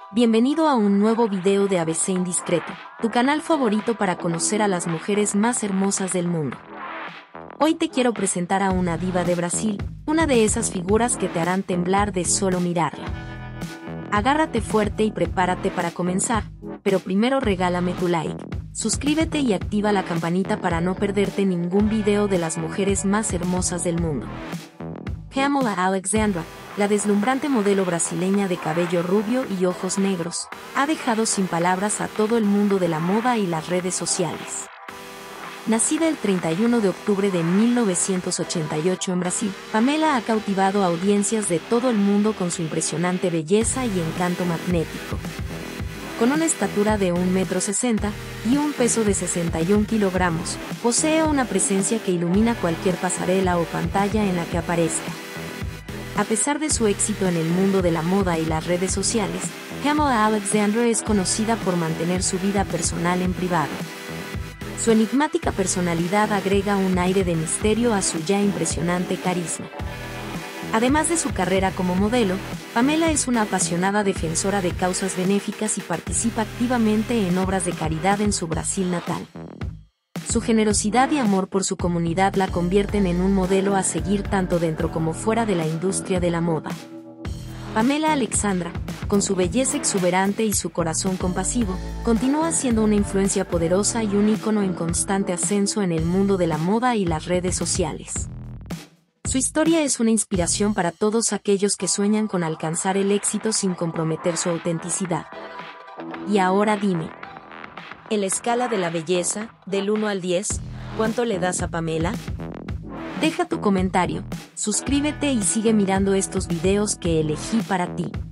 Bienvenido a un nuevo video de ABC Indiscreto, tu canal favorito para conocer a las mujeres más hermosas del mundo. Hoy te quiero presentar a una diva de Brasil, una de esas figuras que te harán temblar de solo mirarla. Agárrate fuerte y prepárate para comenzar, pero primero regálame tu like, suscríbete y activa la campanita para no perderte ningún video de las mujeres más hermosas del mundo. Pamela Alexandra, la deslumbrante modelo brasileña de cabello rubio y ojos negros, ha dejado sin palabras a todo el mundo de la moda y las redes sociales. Nacida el 31 de octubre de 1988 en Brasil, Pamela ha cautivado a audiencias de todo el mundo con su impresionante belleza y encanto magnético. Con una estatura de 1,60 m y un peso de 61 kilogramos, posee una presencia que ilumina cualquier pasarela o pantalla en la que aparezca. A pesar de su éxito en el mundo de la moda y las redes sociales, Pamela Alexandra es conocida por mantener su vida personal en privado. Su enigmática personalidad agrega un aire de misterio a su ya impresionante carisma. Además de su carrera como modelo, Pamela es una apasionada defensora de causas benéficas y participa activamente en obras de caridad en su Brasil natal. Su generosidad y amor por su comunidad la convierten en un modelo a seguir tanto dentro como fuera de la industria de la moda. Pamela Alexandra, con su belleza exuberante y su corazón compasivo, continúa siendo una influencia poderosa y un ícono en constante ascenso en el mundo de la moda y las redes sociales. Su historia es una inspiración para todos aquellos que sueñan con alcanzar el éxito sin comprometer su autenticidad. Y ahora dime, en la escala de la belleza, del 1 al 10, ¿cuánto le das a Pamela? Deja tu comentario, suscríbete y sigue mirando estos videos que elegí para ti.